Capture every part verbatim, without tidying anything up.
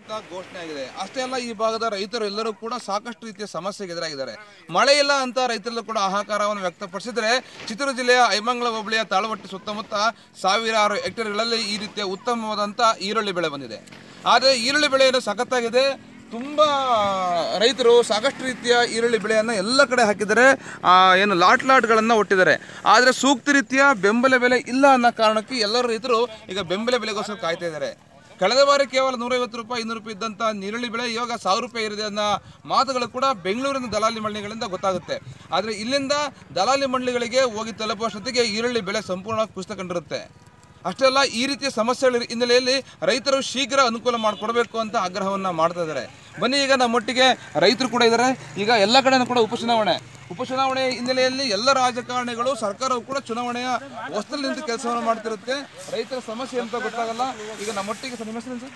ಅಂತ ಘೋಷಣೆ ಆಗಿದೆ. ಅಷ್ಟೇ ಅಲ್ಲ, ಈ ಭಾಗದ ರೈತರು ಎಲ್ಲರೂ ಕೂಡ ಸಾಕಷ್ಟು ರೀತಿಯ ಸಮಸ್ಯೆಗೆ ಎದುರಾಗಿದ್ದಾರೆ. ಮಳೆ ಇಲ್ಲ ಅಂತ ರೈತರಲ್ಲೂ ಕೂಡ ಹಾಹಾಕಾರವನ್ನು ವ್ಯಕ್ತಪಡಿಸಿದರೆ, ಚಿತ್ರದುರ್ಗ ಜಿಲ್ಲೆಯ ಐಮಂಗಲ ಹೋಬಳಿಯ ತಾಳವಟ್ಟಿ ಸುತ್ತಮುತ್ತ ಸಾವಿರಾರು ಹೆಕ್ಟೇರ್ಗಳಲ್ಲಿ ಈ ರೀತಿಯ ಉತ್ತಮವಾದಂಥ ಈರುಳ್ಳಿ ಬೆಳೆ ಬಂದಿದೆ. ಆದರೆ ಈರುಳ್ಳಿ ಬೆಳೆಯನ್ನು ಸಖತ್ತಾಗಿದೆ. ತುಂಬ ರೈತರು ಸಾಕಷ್ಟು ರೀತಿಯ ಈರುಳ್ಳಿ ಬೆಳೆಯನ್ನು ಎಲ್ಲ ಕಡೆ ಹಾಕಿದ್ದಾರೆ, ಏನು ಲಾಟ್ ಲಾಟ್ಗಳನ್ನು ಒಟ್ಟಿದ್ದಾರೆ. ಆದರೆ ಸೂಕ್ತ ರೀತಿಯ ಬೆಂಬಲ ಬೆಲೆ ಇಲ್ಲ ಅನ್ನೋ ಕಾರಣಕ್ಕೆ ಎಲ್ಲರೂ ರೈತರು ಈಗ ಬೆಂಬಲ ಬೆಲೆಗೋಸ್ಕರ ಕಾಯ್ತಾ ಇದ್ದಾರೆ. ಕಳೆದ ಬಾರಿ ಕೇವಲ ನೂರೈವತ್ತು ರೂಪಾಯಿ ಇನ್ನೂರು ರೂಪಾಯಿ ಇದ್ದಂಥ ಈರುಳ್ಳಿ ಬೆಳೆ ಇವಾಗ ಸಾವಿರ ರೂಪಾಯಿ ಇರಿದೆ ಅನ್ನೋ ಮಾತುಗಳು ಕೂಡ ಬೆಂಗಳೂರಿನ ದಲಾಲಿ ಮಂಡಿಗಳಿಂದ ಗೊತ್ತಾಗುತ್ತೆ. ಆದರೆ ಇಲ್ಲಿಂದ ದಲಾಲಿ ಮಂಡಿಗಳಿಗೆ ಹೋಗಿ ತಲುಪುವಷ್ಟೊತ್ತಿಗೆ ಈರುಳ್ಳಿ ಬೆಲೆ ಸಂಪೂರ್ಣವಾಗಿ ಕುಸಿತ ಕಂಡಿರುತ್ತೆ. ಅಷ್ಟೇ ಅಲ್ಲ, ಈ ರೀತಿಯ ಸಮಸ್ಯೆಗಳ ಹಿನ್ನೆಲೆಯಲ್ಲಿ ರೈತರು ಶೀಘ್ರ ಅನುಕೂಲ ಮಾಡಿಕೊಡಬೇಕು ಅಂತ ಆಗ್ರಹವನ್ನು ಮಾಡ್ತಾ ಇದ್ದಾರೆ. ಬನ್ನಿ, ಈಗ ನಮ್ಮೊಟ್ಟಿಗೆ ರೈತರು ಕೂಡ ಇದ್ದಾರೆ. ಈಗ ಎಲ್ಲ ಕಡೆನೂ ಕೂಡ ಉಪಚುನಾವಣೆ ಉಪಚುನಾವಣೆ ಹಿನ್ನೆಲೆಯಲ್ಲಿ ಎಲ್ಲ ರಾಜಕಾರಣಿಗಳು ಸರ್ಕಾರವು ಕೂಡ ಚುನಾವಣೆಯ ಹೊಸದಲ್ಲಿ ನಿಂತು ಕೆಲಸವನ್ನು ಮಾಡ್ತಿರುತ್ತೆ. ರೈತರ ಸಮಸ್ಯೆ ಅಂತ ಗೊತ್ತಾಗಲ್ಲ. ಈಗ ನಮ್ಮೊಟ್ಟಿಗೆ ಸರ್, ನಿಮ್ಮ ಹೆಸರು ಸರ್?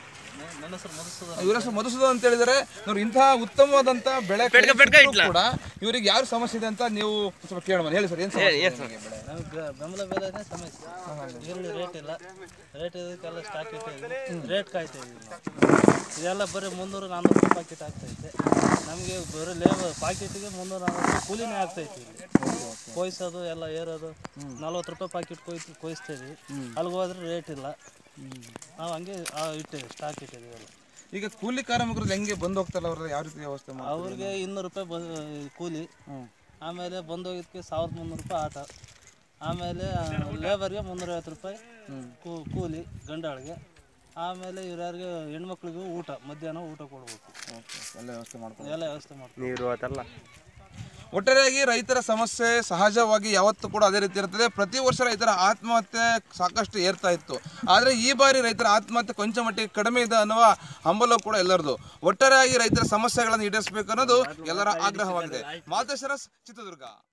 ಇವರ ಹೆಸರು ಮಧುಸೂದನ್ ಅಂತ ಹೇಳಿದರೆ, ನೋಡಿ ಇಂತಹ ಉತ್ತಮವಾದಂಥ ಬೆಳೆ ಕೂಡ ಇವರಿಗೆ ಯಾರು ಸಮಸ್ಯೆ ಇದೆ ಅಂತ ನೀವು ಸ್ವಲ್ಪ ಕೇಳೋಣ. ಹೇಳಿ ಸರ್, ಏನು ಸಮಸ್ಯೆ? ಬೆಂಬಲ ಬೆಲೆನೇ ಸಮಸ್ಯೆ. ಈರುಳ್ಳಿ ರೇಟ್ ಇಲ್ಲ, ರೇಟ್ ಇದಕ್ಕೆಲ್ಲ ಸ್ಟಾಕ್ ಇಟ್ಟಿದ್ದೀವಿ, ರೇಟ್ ಕಾಯ್ತಾ ಇದ್ದೀವಿ ನಾವು. ಇದೆಲ್ಲ ಬರೀ ಮುನ್ನೂರು ನಾನ್ನೂರು ರೂಪಾಯಿ ಪಾಕೆಟ್ ಆಗ್ತೈತೆ. ನಮಗೆ ಬರೀ ಲೇಬರ್ ಪಾಕೆಟಿಗೆ ಮುನ್ನೂರು ನಾನ್ನೂರು ಕೂಲಿನೇ ಆಗ್ತೈತಿ. ಇಲ್ಲಿ ಕೊಯ್ಸೋದು ಎಲ್ಲ ಏರೋದು ನಲ್ವತ್ತು ರೂಪಾಯಿ ಪಾಕೆಟ್ ಕೊಯ್ತು ಕೊಯ್ಸ್ತೀವಿ. ಅಲ್ಲಿಗೆ ಹೋದ್ರೆ ರೇಟ್ ಇಲ್ಲ, ನಾವು ಹಂಗೆ ಇಟ್ಟಿದ್ದೀವಿ, ಸ್ಟಾಕ್ ಇಟ್ಟಿದ್ದೀವಿ. ಈಗ ಕೂಲಿ ಕಾರ್ಮಿಕರು ಹೆಂಗೆ ಬಂದು ಹೋಗ್ತಾರಲ್ಲ, ಅವ್ರ ಯಾವ ರೀತಿ ವ್ಯವಸ್ಥೆ ಮಾಡಿ? ಅವ್ರಿಗೆ ಇನ್ನೂರು ರೂಪಾಯಿ ಬಂದು ಕೂಲಿ, ಆಮೇಲೆ ಬಂದೋಗಿದ್ದಕ್ಕೆ ಸಾವಿರದ ಮುನ್ನೂರು ರೂಪಾಯಿ ಆಟ, ಆಮೇಲೆ ಲೇಬರ್ಗೆ ಮುನ್ನೂರೈವತ್ತು ರೂಪಾಯಿ ಕೂಲಿ ಗಂಡಾಳಿಗೆ, ಆಮೇಲೆ ಇವ್ರ್ಯಾರಿಗೆ ಹೆಣ್ಮಕ್ಳಿಗೂ ಊಟ, ಮಧ್ಯಾಹ್ನ ಊಟ ಕೊಡ್ಬೇಕು. ಎಲ್ಲ ವ್ಯವಸ್ಥೆ ಮಾಡ್ತಾರೆ, ಎಲ್ಲ ವ್ಯವಸ್ಥೆ ಮಾಡ್ತಾರೆ. ನೀರು ಅದೆಲ್ಲ ಒಟ್ಟಾರೆಯಾಗಿ ರೈತರ ಸಮಸ್ಯೆ ಸಹಜವಾಗಿ ಯಾವತ್ತೂ ಕೂಡ ಅದೇ ರೀತಿ ಇರ್ತದೆ. ಪ್ರತಿ ವರ್ಷ ರೈತರ ಆತ್ಮಹತ್ಯೆ ಸಾಕಷ್ಟು ಏರ್ತಾ ಇತ್ತು. ಆದರೆ ಈ ಬಾರಿ ರೈತರ ಆತ್ಮಹತ್ಯೆ ಕೊಂಚ ಮಟ್ಟಿಗೆ ಕಡಿಮೆ ಇದೆ ಅನ್ನುವ ಹಂಬಲ ಕೂಡ ಎಲ್ಲರದು. ಒಟ್ಟಾರೆಯಾಗಿ ರೈತರ ಸಮಸ್ಯೆಗಳನ್ನು ಈಡೇರಿಸಬೇಕು ಅನ್ನೋದು ಎಲ್ಲರ ಆಗ್ರಹವಾಗಿದೆ. ಮಾತೇಶ್ವರ, ಚಿತ್ರದುರ್ಗ.